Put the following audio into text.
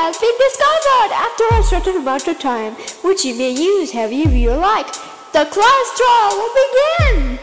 has been discovered after a certain amount of time, which you may use however you like. The class trial will begin!